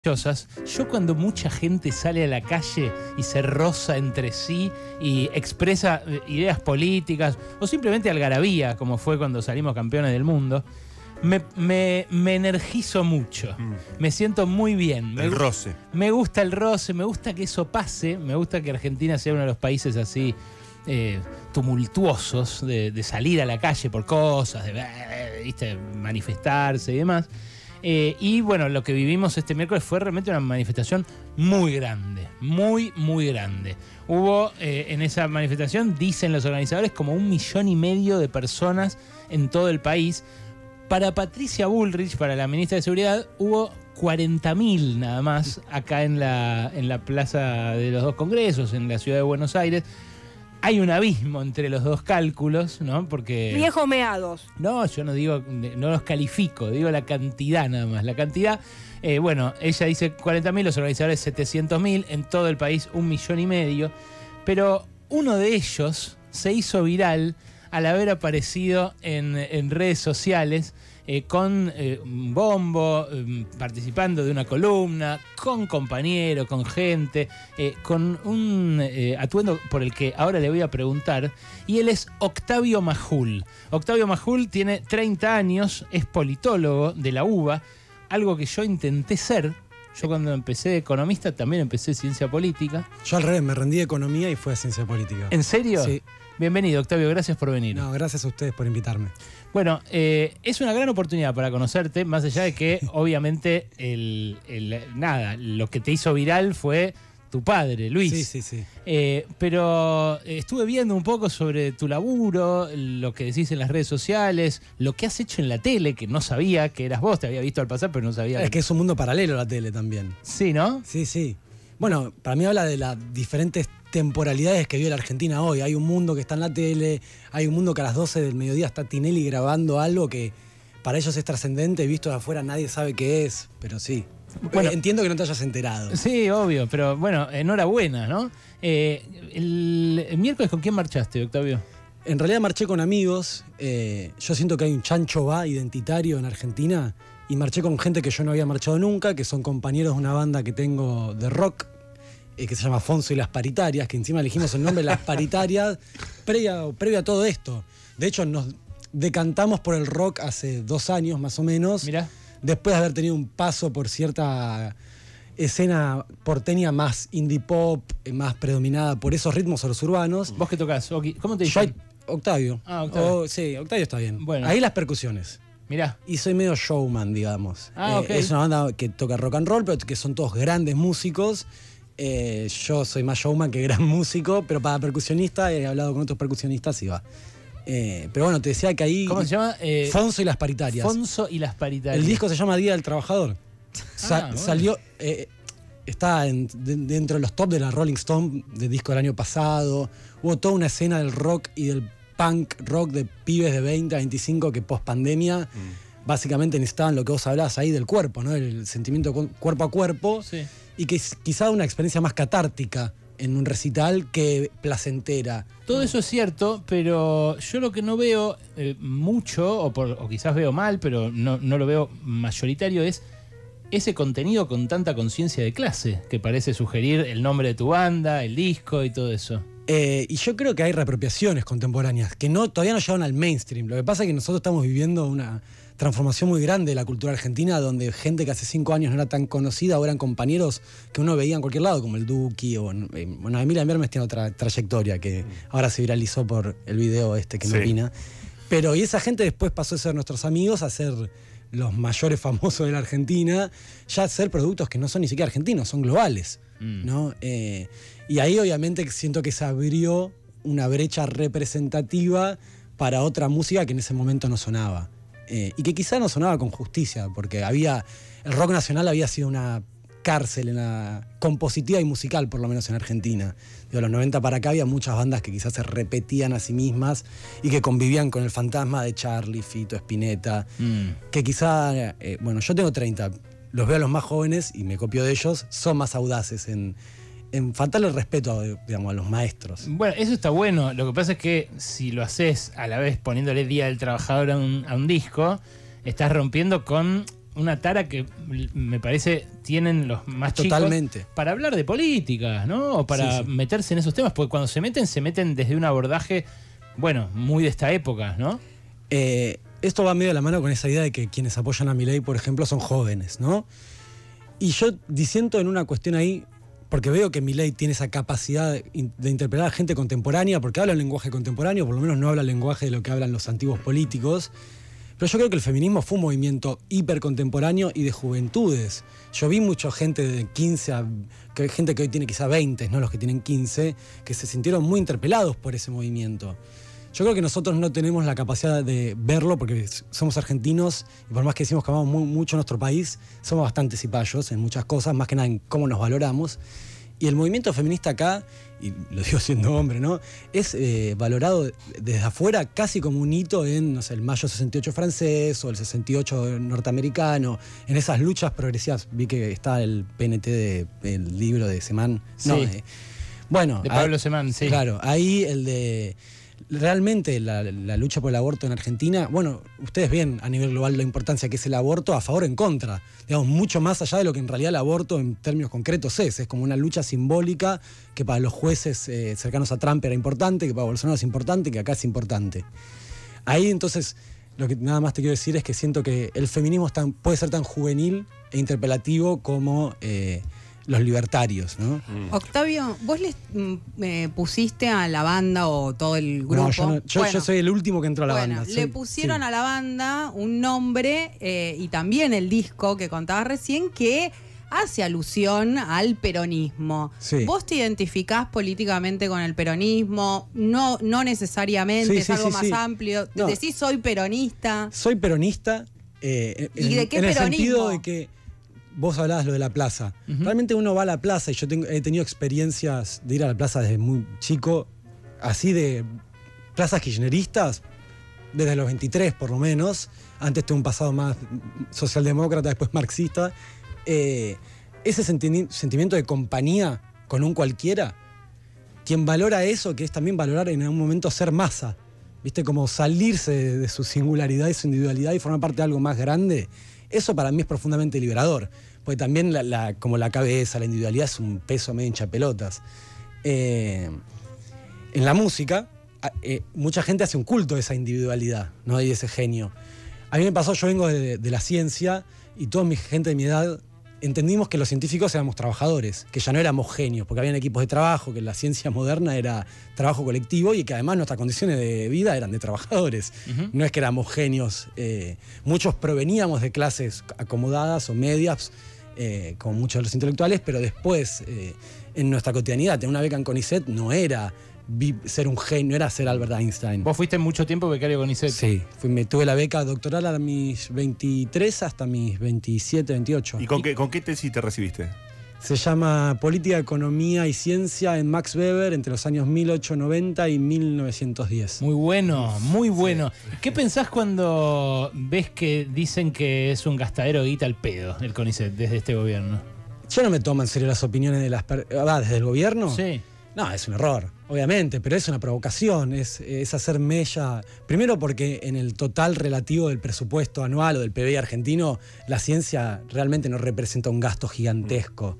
Yo cuando mucha gente sale a la calle y se roza entre sí y expresa ideas políticas o simplemente algarabía, como fue cuando salimos campeones del mundo, me energizo mucho. Me siento muy bien. El roce. Me gusta el roce, me gusta que eso pase, me gusta que Argentina sea uno de los países así tumultuosos de salir a la calle por cosas, de manifestarse y demás. Y bueno, lo que vivimos este miércoles fue realmente una manifestación muy grande, muy grande. Hubo en esa manifestación, dicen los organizadores, como 1,5 millones de personas en todo el país. Para Patricia Bullrich, para la ministra de Seguridad, hubo 40.000 nada más acá en la Plaza de los Dos Congresos, en la ciudad de Buenos Aires. Hay un abismo entre los dos cálculos, ¿no? Porque... Viejos meados. No, yo no digo, no los califico, digo la cantidad nada más. La cantidad, bueno, ella dice 40.000, los organizadores 700.000, en todo el país 1,5 millones. Pero uno de ellos se hizo viral al haber aparecido en redes sociales con un bombo, participando de una columna, con compañeros, con gente, con un atuendo por el que ahora le voy a preguntar, y él es Octavio Majul. Octavio Majul tiene 30 años, es politólogo de la UBA, algo que yo intenté ser. Yo cuando empecé de economista también empecé ciencia política. Yo al revés, me rendí de economía y fue a ciencia política. ¿En serio? Sí. Bienvenido, Octavio, gracias por venir. No, gracias a ustedes por invitarme. Bueno, es una gran oportunidad para conocerte, más allá de que obviamente nada, lo que te hizo viral fue tu padre, Luis. Sí. Pero estuve viendo un poco sobre tu laburo, lo que decís en las redes sociales, lo que has hecho en la tele, que no sabía que eras vos, te había visto al pasar, pero no sabía. Es que es un mundo paralelo la tele también. Sí, ¿no? Sí. Bueno, para mí habla de las diferentes temporalidades que vive la Argentina hoy. Hay un mundo que está en la tele, hay un mundo que a las 12 del mediodía está Tinelli grabando algo que para ellos es trascendente, visto de afuera nadie sabe qué es, pero sí. Bueno, entiendo que no te hayas enterado. Sí, obvio, pero bueno, enhorabuena, ¿no? El miércoles, ¿con quién marchaste, Octavio? En realidad marché con amigos. Yo siento que hay un chancho va identitario en Argentina y marché con gente que yo no había marchado nunca, que son compañeros de una banda que tengo de rock, que se llama Afonso y las Paritarias, que encima elegimos el nombre Las Paritarias previo a todo esto. De hecho, nos decantamos por el rock hace 2 años más o menos. Mirá. Después de haber tenido un paso por cierta escena porteña más indie pop, más predominada por esos ritmos urbanos. ¿Vos qué tocás? ¿Cómo te dices? Octavio. Ah, Octavio. Sí, Octavio está bien. Bueno. Ahí las percusiones. Mirá. Y soy medio showman, digamos. Ok. Es una banda que toca rock and roll, pero que son todos grandes músicos. Yo soy más showman que gran músico, pero para percusionista he hablado con otros percusionistas y va. Pero bueno, te decía que ahí... ¿Cómo se llama? Fonso y las Paritarias. Fonso y las Paritarias. El disco se llama Día del Trabajador. Bueno. Salió... está dentro de los top de la Rolling Stone del disco del año pasado. Hubo toda una escena del rock y del punk rock de pibes de 20 a 25 que post pandemia básicamente necesitaban lo que vos hablabas ahí del cuerpo, ¿no? El sentimiento cuerpo a cuerpo. Sí. Y que es quizá una experiencia más catártica en un recital que placentera. Todo eso es cierto, pero yo lo que no veo mucho, o quizás veo mal, pero no lo veo mayoritario, es ese contenido con tanta conciencia de clase, que parece sugerir el nombre de tu banda, el disco y todo eso. Y yo creo que hay reapropiaciones contemporáneas que todavía no llegaron al mainstream. Lo que pasa es que nosotros estamos viviendo una transformación muy grande de la cultura argentina, donde gente que hace 5 años no era tan conocida, ahora eran compañeros que uno veía en cualquier lado, como el Duki, o bueno, Emilia Mermes tiene otra trayectoria que ahora se viralizó por el video que no opina. Pero y esa gente después pasó a ser nuestros amigos, a ser los mayores famosos de la Argentina, ya a ser productos que no son ni siquiera argentinos, son globales, ¿no? Y ahí obviamente siento que se abrió una brecha representativa para otra música que en ese momento no sonaba. Y que quizá no sonaba con justicia, porque el rock nacional había sido una cárcel en la compositiva y musical, por lo menos en Argentina. De los 90 para acá había muchas bandas que quizás se repetían a sí mismas y que convivían con el fantasma de Charly, Fito, Spinetta, que quizá, bueno, yo tengo 30, los veo a los más jóvenes y me copio de ellos, son más audaces en faltarle el respeto digamos, a los maestros. Bueno, eso está bueno. Lo que pasa es que si lo haces a la vez poniéndole Día del Trabajador a un disco, estás rompiendo con una tara que me parece tienen los más Totalmente. chicos para hablar de política, ¿no? O para meterse en esos temas, porque cuando se meten desde un abordaje, bueno, muy de esta época, ¿no? Esto va medio de la mano con esa idea de que quienes apoyan a Milei, por ejemplo, son jóvenes, ¿no? Y yo disiento en una cuestión ahí, porque veo que Milei tiene esa capacidad de interpelar a gente contemporánea, porque habla un lenguaje contemporáneo, por lo menos no habla el lenguaje de lo que hablan los antiguos políticos. Pero yo creo que el feminismo fue un movimiento hipercontemporáneo y de juventudes. Yo vi mucha gente de 15 gente que hoy tiene quizá 20, no los que tienen 15, que se sintieron muy interpelados por ese movimiento. Yo creo que nosotros no tenemos la capacidad de verlo porque somos argentinos y por más que decimos que amamos mucho nuestro país, somos bastante cipayos en muchas cosas, más que nada en cómo nos valoramos. Y el movimiento feminista acá, y lo digo siendo hombre, ¿no? Es valorado desde afuera casi como un hito en, no sé, el mayo 68 francés o el 68 norteamericano, en esas luchas progresivas. Vi que está el PNT del libro de Semán. Sí. No, bueno, de Pablo Semán, sí. Claro, ahí el de... Realmente la lucha por el aborto en Argentina, bueno, ustedes ven a nivel global la importancia que es el aborto a favor o en contra, digamos, mucho más allá de lo que en realidad el aborto en términos concretos es como una lucha simbólica que para los jueces cercanos a Trump era importante, que para Bolsonaro es importante, que acá es importante. Ahí entonces, lo que nada más te quiero decir es que siento que el feminismo puede ser tan juvenil e interpelativo como... los libertarios, ¿no? Octavio, ¿vos le pusiste a la banda o todo el grupo? No, yo soy el último que entró a la banda. Le pusieron a la banda un nombre y también el disco que contabas recién que hace alusión al peronismo. Sí. ¿Vos te identificás políticamente con el peronismo? No necesariamente, es algo más amplio. No. ¿Decís soy peronista? Soy peronista. ¿Y de qué en peronismo? El sentido de que vos hablabas lo de la plaza. Realmente uno va a la plaza y yo he tenido experiencias de ir a la plaza desde muy chico, así de plazas kirchneristas, desde los 23 por lo menos. Antes tuve un pasado más socialdemócrata, después marxista. Ese sentimiento de compañía con un cualquiera, quien valora eso, que es también valorar en algún momento ser masa, ¿viste? Como salirse de su singularidad y su individualidad y formar parte de algo más grande. Eso para mí es profundamente liberador, porque también como la cabeza, la individualidad es un peso medio hinchapelotas. En la música, mucha gente hace un culto de esa individualidad, ¿no? Y de ese genio. A mí me pasó, yo vengo de la ciencia y toda mi gente de mi edad entendimos que los científicos éramos trabajadores, que ya no éramos genios, porque habían equipos de trabajo, que la ciencia moderna era trabajo colectivo y que además nuestras condiciones de vida eran de trabajadores. No es que éramos genios. Muchos proveníamos de clases acomodadas o medias, como muchos de los intelectuales, pero después, en nuestra cotidianidad, tener una beca en CONICET no era ser un genio, era ser Albert Einstein. ¿Vos fuiste mucho tiempo becario con CONICET? Sí, tuve la beca doctoral a mis 23 hasta mis 27, 28. ¿Y con qué tesis te recibiste? Se llama Política, Economía y Ciencia en Max Weber entre los años 1890 y 1910. Muy bueno, muy bueno. Sí. ¿Qué pensás cuando ves que dicen que es un gastadero de guita al pedo el CONICET desde este gobierno? Yo no me tomo en serio las opiniones de ¿desde el gobierno? Sí. No, es un error, obviamente, pero es una provocación, es hacer mella. Primero porque en el total relativo del presupuesto anual o del PBI argentino, la ciencia realmente no representa un gasto gigantesco.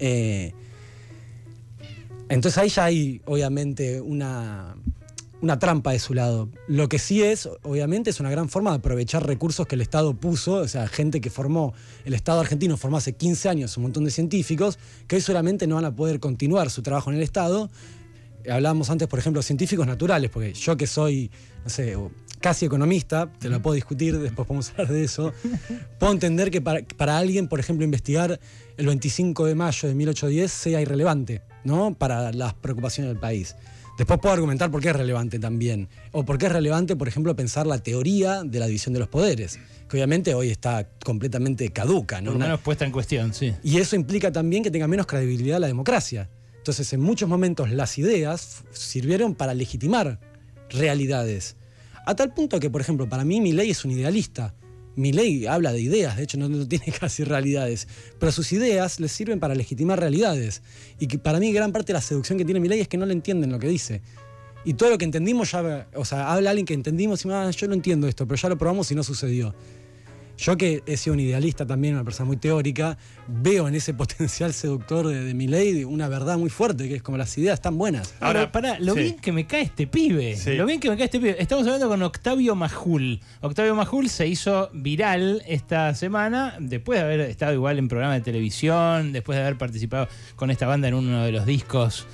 Entonces ahí ya hay, obviamente, una trampa de su lado. Lo que sí es, obviamente, es una gran forma de aprovechar recursos que el Estado puso, o sea, gente que formó, el Estado argentino formó hace 15 años un montón de científicos que hoy solamente no van a poder continuar su trabajo en el Estado. Hablábamos antes, por ejemplo, de científicos naturales, porque yo que soy, no sé, casi economista, te lo puedo discutir, después podemos hablar de eso, puedo entender que para alguien, por ejemplo, investigar el 25 de mayo de 1810 sea irrelevante, ¿no? Para las preocupaciones del país. Después puedo argumentar por qué es relevante también. O por qué es relevante, por ejemplo, pensar la teoría de la división de los poderes, que obviamente hoy está completamente caduca, ¿no? Por lo menos puesta en cuestión, sí. Y eso implica también que tenga menos credibilidad la democracia. Entonces, en muchos momentos las ideas sirvieron para legitimar realidades. A tal punto que, por ejemplo, para mí Milei es un idealista. Milei habla de ideas, de hecho no tiene casi realidades, pero sus ideas les sirven para legitimar realidades. Y que para mí gran parte de la seducción que tiene Milei es que no le entienden lo que dice. Y todo lo que entendimos ya, o sea, habla alguien que entendimos y yo no entiendo esto, pero ya lo probamos y no sucedió. Yo que he sido un idealista también, una persona muy teórica, veo en ese potencial seductor de Milei una verdad muy fuerte, que es como las ideas están buenas. Ahora, pará, lo bien que me cae este pibe. Sí. Lo bien que me cae este pibe. Estamos hablando con Octavio Majul. Octavio Majul se hizo viral esta semana, después de haber estado igual en programas de televisión, después de haber participado con esta banda en uno de los discos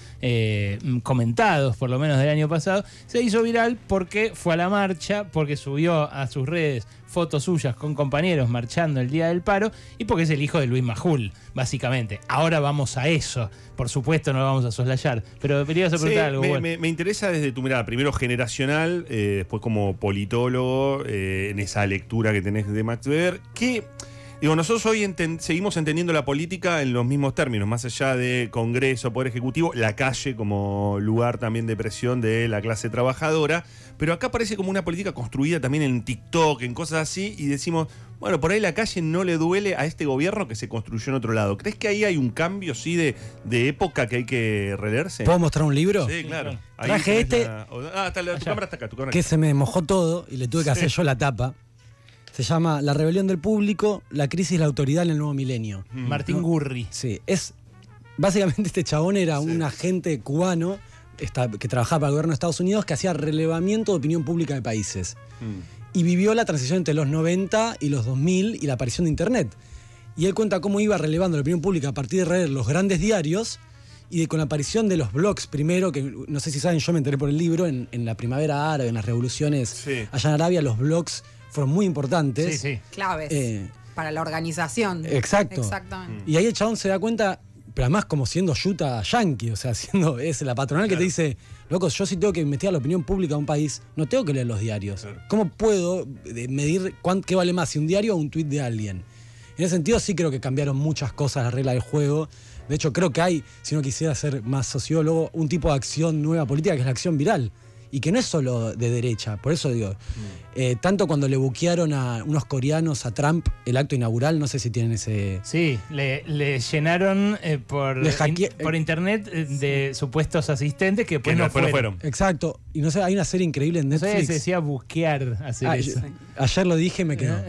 comentados, por lo menos del año pasado. Se hizo viral porque fue a la marcha, porque subió a sus redes fotos suyas con compañeros marchando el día del paro y porque es el hijo de Luis Majul, básicamente. Ahora vamos a eso. Por supuesto no lo vamos a soslayar, pero querías preguntar algo. Me interesa desde tu mirada, primero generacional, después como politólogo, en esa lectura que tenés de Max Weber, que... Digo, nosotros hoy seguimos entendiendo la política en los mismos términos, más allá de Congreso, Poder Ejecutivo, la calle como lugar también de presión de la clase trabajadora, pero acá parece como una política construida también en TikTok, en cosas así, y decimos, bueno, por ahí la calle no le duele a este gobierno que se construyó en otro lado. ¿Crees que ahí hay un cambio, sí, de época que hay que releerse? ¿Puedo mostrar un libro? Sí, claro. Ahí Traje tenés este. tu cámara está acá, tu cámara Que está. se me mojó todo y le tuve que hacer yo la tapa. Se llama La rebelión del público, la crisis de la autoridad en el nuevo milenio. Martín Gurri. Sí, básicamente este chabón era un agente cubano que trabajaba para el gobierno de Estados Unidos que hacía relevamiento de opinión pública de países. Y vivió la transición entre los 90 y los 2000 y la aparición de Internet. Y él cuenta cómo iba relevando la opinión pública a partir de leer los grandes diarios y con la aparición de los blogs primero, que no sé si saben, yo me enteré por el libro, en la primavera árabe, en las revoluciones allá en Arabia, los blogs fueron muy importantes. Sí, sí. Claves para la organización. Exacto. Exactamente. Y ahí el chabón se da cuenta, pero además como siendo yuta yankee, o sea, es la patronal que te dice, loco, yo sí tengo que investigar la opinión pública de un país, no tengo que leer los diarios. Claro. ¿Cómo puedo medir qué vale más, si un diario o un tuit de alguien? En ese sentido sí creo que cambiaron muchas cosas las reglas del juego. De hecho, creo que hay, si uno quisiera ser más sociólogo, un tipo de acción nueva política que es la acción viral. Y que no es solo de derecha, por eso digo, tanto cuando le buquearon a unos coreanos a Trump el acto inaugural, no sé si tienen ese... Sí, le llenaron por internet de supuestos asistentes que después Que no después no fueron. Exacto, y no sé, hay una serie increíble en No sé, Netflix. se decía busquear hacer eso. Ayer lo dije y me quedó.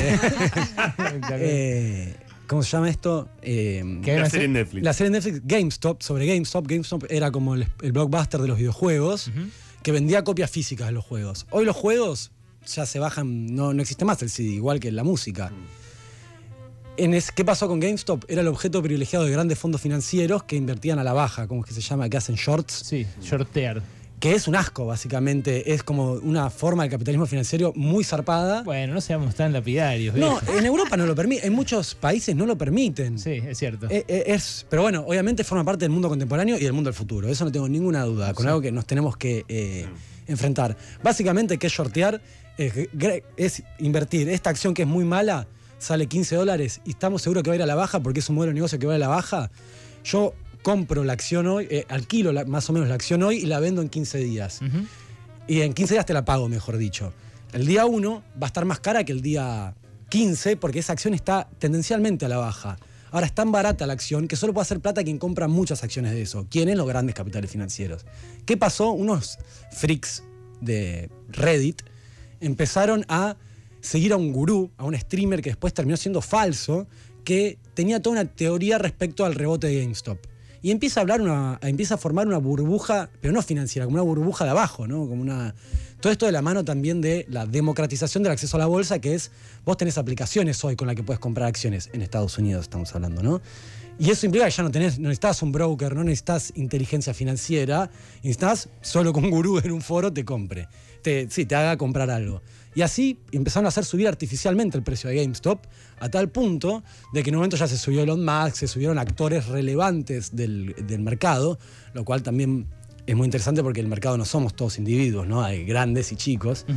¿Cómo se llama esto? ¿Qué hay La una serie en Netflix. La serie en Netflix, GameStop, sobre GameStop. GameStop era como el blockbuster de los videojuegos, que vendía copias físicas de los juegos. Hoy los juegos ya se bajan, no existe más el CD, igual que la música. ¿Qué pasó con GameStop? Era el objeto privilegiado de grandes fondos financieros que invertían a la baja, como es que se llama, que hacen shorts. Sí, shortear. Que es un asco, básicamente. Es como una forma de capitalismo financiero muy zarpada. Bueno, no seamos tan lapidarios. No, ¿ves? en Europa no lo permiten. En muchos países no lo permiten. Sí, es cierto. Pero bueno, obviamente forma parte del mundo contemporáneo y del mundo del futuro. Eso no tengo ninguna duda. Con algo que nos tenemos que enfrentar. Básicamente, ¿qué es shortear? Es invertir. Esta acción que es muy mala sale $15 y estamos seguros que va a ir a la baja porque es un modelo de negocio que va a la baja. Yo compro la acción hoy, alquilo más o menos la acción hoy y la vendo en 15 días. Y en 15 días te la pago, mejor dicho. El día 1 va a estar más cara que el día 15 porque esa acción está tendencialmente a la baja. Ahora es tan barata la acción que solo puede hacer plata quien compra muchas acciones de eso. ¿Quiénes? Los grandes capitales financieros. ¿Qué pasó? Unos freaks de Reddit empezaron a seguir a un gurú, a un streamer que después terminó siendo falso, que tenía toda una teoría respecto al rebote de GameStop. Y empieza a formar una burbuja, pero no financiera, como una burbuja de abajo, ¿no? Todo esto de la mano también de la democratización del acceso a la bolsa, que es, vos tenés aplicaciones hoy con las que puedes comprar acciones en Estados Unidos, estamos hablando, ¿no? Y eso implica que ya no necesitas un broker, no necesitas inteligencia financiera, necesitas solo que un gurú en un foro te compre, te haga comprar algo. Y así empezaron a hacer subir artificialmente el precio de GameStop a tal punto de que en un momento ya se subió Elon Musk, se subieron actores relevantes del mercado, lo cual también es muy interesante porque el mercado no somos todos individuos, ¿no? Hay grandes y chicos.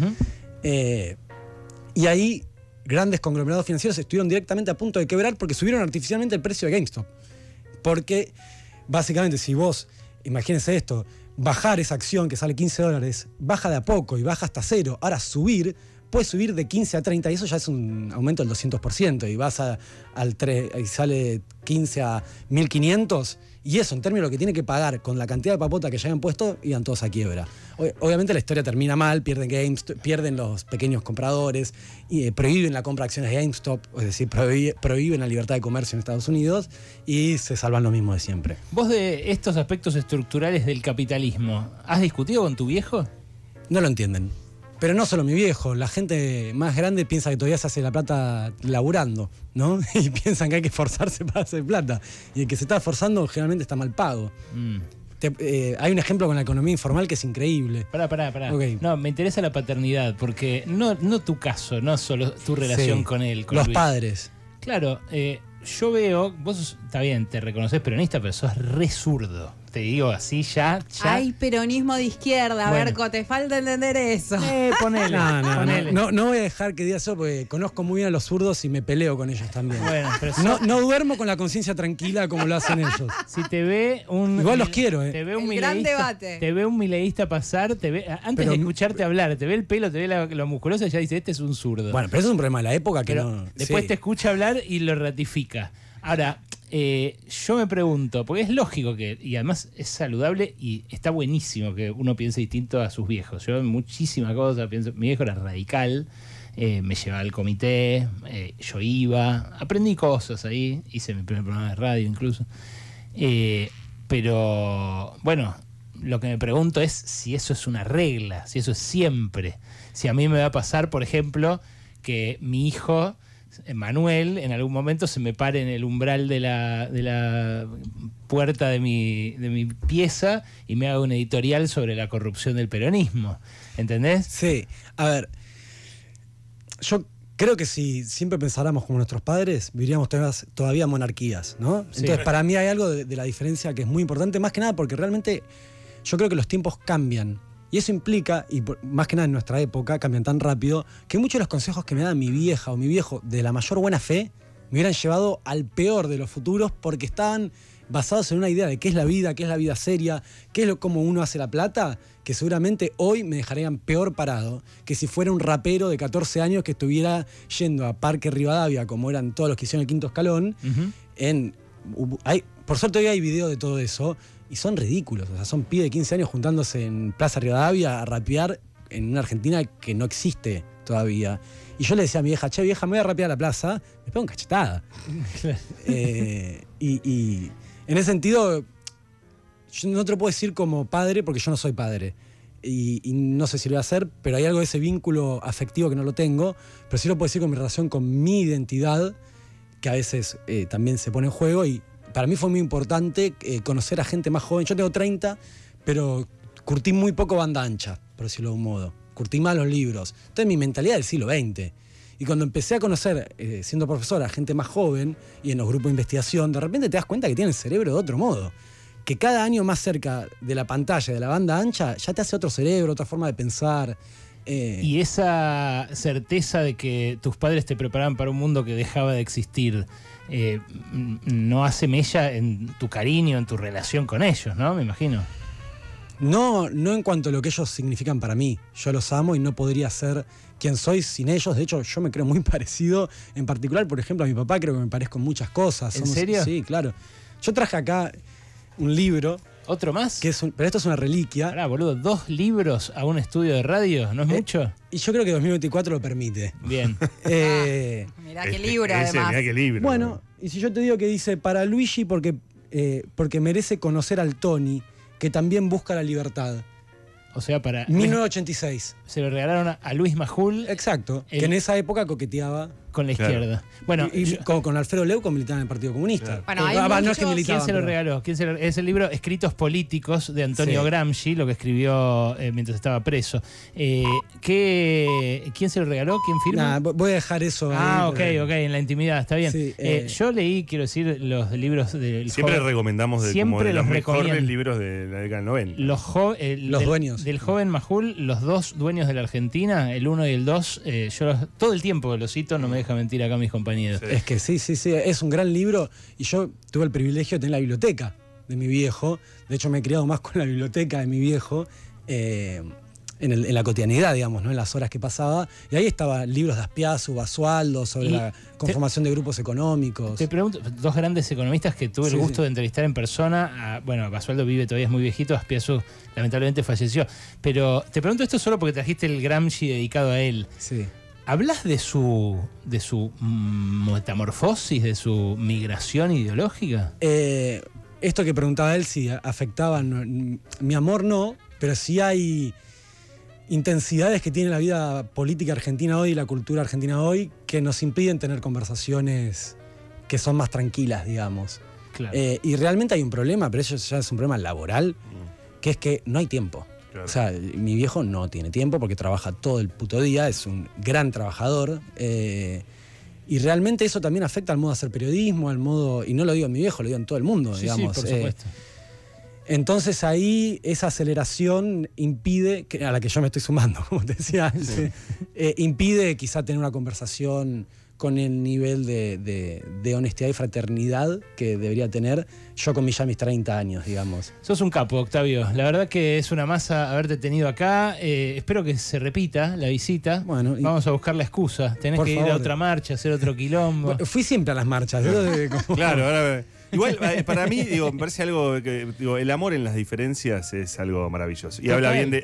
Y ahí grandes conglomerados financieros estuvieron directamente a punto de quebrar porque subieron artificialmente el precio de GameStop. Porque básicamente si vos, imagínense esto, bajar esa acción que sale $15, baja de a poco y baja hasta 0, ahora subir, puede subir de 15 a 30 y eso ya es un aumento del 200%. Y vas y sale 15 a 1.500. Y eso, en términos de lo que tiene que pagar con la cantidad de papota que ya han puesto, iban todos a quiebra. Obviamente la historia termina mal, pierden los pequeños compradores, y prohíben la compra de acciones de GameStop, es decir, prohíben la libertad de comercio en Estados Unidos y se salvan lo mismo de siempre. Vos de estos aspectos estructurales del capitalismo, ¿has discutido con tu viejo? No lo entienden. Pero no solo mi viejo, la gente más grande piensa que todavía se hace la plata laburando, ¿no? Y piensan que hay que esforzarse para hacer plata. Y el que se está esforzando generalmente está mal pago. Hay un ejemplo con la economía informal que es increíble. Pará. Okay. No, me interesa la paternidad, porque no tu caso, no solo tu relación con él. Con los Luis. padres. Claro, yo veo, vos está bien, te reconoces peronista, pero sos re zurdo. Te digo así ya. Hay peronismo de izquierda, Bueno. Berco, te falta entender eso. Ponele. No voy a dejar que diga eso porque conozco muy bien a los zurdos y me peleo con ellos también. Bueno, pero No duermo con la conciencia tranquila como lo hacen ellos. si te ve un... Igual los quiero, Te ve un El gran mileísta, debate. Te ve un mileísta pasar, antes Pero- de escucharte hablar, te ve el pelo, te ve lo musculoso y ya dice, este es un zurdo. Bueno, pero eso es un problema de la época que Pero no... después sí. te escucha hablar y lo ratifica. Ahora, yo me pregunto, porque es lógico que, y además es saludable y está buenísimo que uno piense distinto a sus viejos. Yo en muchísimas cosas pienso, mi viejo era radical, me llevaba al comité, yo iba, aprendí cosas ahí, hice mi primer programa de radio incluso. Pero bueno, lo que me pregunto es si eso es una regla, si eso es siempre. Si a mí me va a pasar, por ejemplo, que mi hijo Manuel en algún momento se me pare en el umbral de la puerta de mi pieza y me haga un editorial sobre la corrupción del peronismo. ¿Entendés? Sí, a ver, yo creo que si siempre pensáramos como nuestros padres, viviríamos todavía monarquías, ¿no? Sí. Entonces, para mí hay algo de la diferencia que es muy importante, más que nada porque realmente yo creo que los tiempos cambian. Y eso implica, y más que nada en nuestra época, cambian tan rápido, que muchos de los consejos que me da mi vieja o mi viejo de la mayor buena fe me hubieran llevado al peor de los futuros porque estaban basados en una idea de qué es la vida seria, qué es cómo uno hace la plata, que seguramente hoy me dejarían peor parado que si fuera un rapero de 14 años que estuviera yendo a Parque Rivadavia, como eran todos los que hicieron el Quinto Escalón. Por suerte hoy hay video de todo eso, y son ridículos. O sea, son pibes de 15 años juntándose en Plaza Rivadavia a rapear en una Argentina que no existe todavía. Y yo le decía a mi vieja, che, vieja, me voy a rapear a la plaza, me pego en cachetada. Y en ese sentido, yo no te lo puedo decir como padre porque yo no soy padre. Y no sé si lo voy a hacer, pero hay algo de ese vínculo afectivo que no lo tengo. Pero sí lo puedo decir con mi relación con mi identidad, que a veces también se pone en juego. Y para mí fue muy importante conocer a gente más joven. Yo tengo 30, pero curtí muy poco banda ancha, por decirlo de un modo. Curtí más los libros. Entonces mi mentalidad del siglo XX. Y cuando empecé a conocer, siendo profesora, a gente más joven y en los grupos de investigación, de repente te das cuenta que tienen el cerebro de otro modo. Que cada año más cerca de la pantalla, de la banda ancha, ya te hace otro cerebro, otra forma de pensar. Y esa certeza de que tus padres te preparaban para un mundo que dejaba de existir, no hace mella en tu cariño, en tu relación con ellos, ¿no? Me imagino. No en cuanto a lo que ellos significan para mí. Yo los amo y no podría ser quien soy sin ellos. De hecho, yo me creo muy parecido. En particular, por ejemplo, a mi papá creo que me parezco en muchas cosas. ¿En serio? Sí, claro. Yo traje acá un libro. ¿Otro más? Pero esto es una reliquia. Pará, boludo, 2 libros a un estudio de radio, ¿no es mucho? Y yo creo que 2024 lo permite. Bien. Mirá qué libro, Ese, además. mirá qué libro. Bueno, y si yo te digo que dice, para Luigi porque merece conocer al Tony, que también busca la libertad. O sea, para... 1986. Se lo regalaron a Luis Majul Exacto. Que en esa época coqueteaba. con la Claro. izquierda. Bueno, Y con Alfredo Leuco militaba en el Partido Comunista. Claro. Bueno, hay No es que muchos- militaba. ¿quién se lo pero- regaló? Es el libro Escritos Políticos de Antonio Sí. Gramsci, lo que escribió mientras estaba preso. ¿Quién se lo regaló? ¿Quién firma? Nah, voy a dejar eso ahí, Ok, porque- en la intimidad, está bien. Sí, Yo leí, quiero decir, los libros del Siempre joven- recomendamos como Siempre de los los mejores recomiendo. libros de la década del 90. Los dueños. Del joven Majul, los 2 dueños de la Argentina, el 1 y el 2, todo el tiempo los cito, no me deja mentir acá mis compañeros. Sí. Es que sí, es un gran libro y yo tuve el privilegio de tener la biblioteca de mi viejo. De hecho, me he criado más con la biblioteca de mi viejo. en la cotidianidad, digamos, ¿no? En las horas que pasaba. Y ahí estaban libros de Azpiazu, Basualdo, sobre la conformación de grupos económicos. Te pregunto, dos grandes economistas que tuve el gusto de entrevistar en persona. Bueno, Basualdo vive todavía, es muy viejito, Azpiazu lamentablemente falleció. Pero te pregunto esto solo porque trajiste el Gramsci dedicado a él. Sí. ¿Hablas de su metamorfosis, de su migración ideológica? Esto que preguntaba él, si afectaba, mi amor no, pero sí hay intensidades que tiene la vida política argentina hoy y la cultura argentina hoy que nos impiden tener conversaciones que son más tranquilas, digamos. Claro. Y realmente hay un problema, pero eso ya es un problema laboral, que es que no hay tiempo. Claro. O sea, mi viejo no tiene tiempo porque trabaja todo el puto día, es un gran trabajador. Y realmente eso también afecta al modo de hacer periodismo, al modo, y no lo digo en mi viejo, lo digo en todo el mundo, Sí, digamos. sí, por supuesto. Entonces ahí esa aceleración impide, a la que yo me estoy sumando, como te decía, impide quizá tener una conversación con el nivel de honestidad y fraternidad que debería tener yo con mis 30 años, digamos. Sos un capo, Octavio. La verdad que es una masa haberte tenido acá. Espero que se repita la visita. Bueno, vamos a buscar la excusa. Tenés que ir a otra marcha, hacer otro quilombo. Fui siempre a las marchas. Claro, ahora... Igual, para mí, digo, me parece algo que, digo, el amor en las diferencias es algo maravilloso. Y habla bien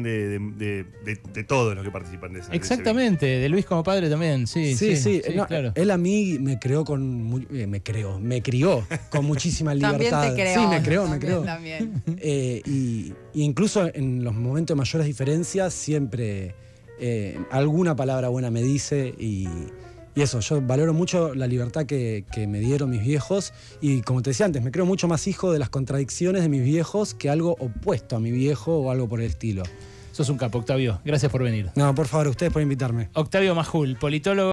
de todos los que participan de esa. Exactamente, de Luis como padre también, sí. No, claro. Él a mí me crió me crió con muchísima libertad. También te creó. Sí, me creó. También. Y incluso en los momentos de mayores diferencias, siempre alguna palabra buena me dice y eso, yo valoro mucho la libertad que me dieron mis viejos y como te decía antes, me creo mucho más hijo de las contradicciones de mis viejos que algo opuesto a mi viejo o algo por el estilo. Sos un capo, Octavio. Gracias por venir. No, por favor, ustedes por invitarme. Octavio Majul, politólogo.